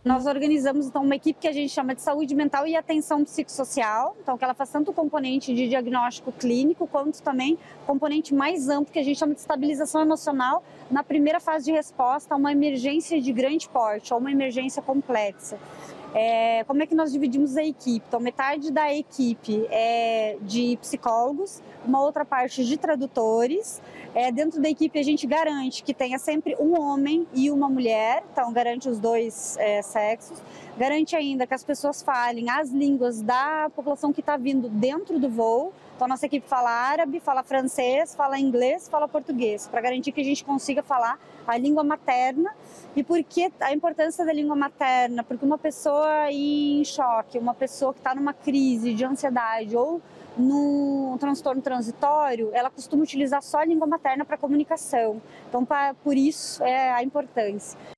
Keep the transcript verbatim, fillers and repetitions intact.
Nós organizamos, então, uma equipe que a gente chama de saúde mental e atenção psicossocial, então que ela faz tanto o componente de diagnóstico clínico, quanto também o componente mais amplo, que a gente chama de estabilização emocional, na primeira fase de resposta a uma emergência de grande porte, ou uma emergência complexa. É, como é que nós dividimos a equipe? Então, metade da equipe é de psicólogos, uma outra parte de tradutores. É, dentro da equipe a gente garante que tenha sempre um homem e uma mulher, então garante os dois é, sexos. Garante ainda que as pessoas falem as línguas da população que está vindo dentro do voo. Então, a nossa equipe fala árabe, fala francês, fala inglês, fala português, para garantir que a gente consiga falar a língua materna. E por que a importância da língua materna? Porque uma pessoa em choque, uma pessoa que está numa crise de ansiedade ou num transtorno transitório, ela costuma utilizar só a língua materna para comunicação. Então, pra, por isso é a importância.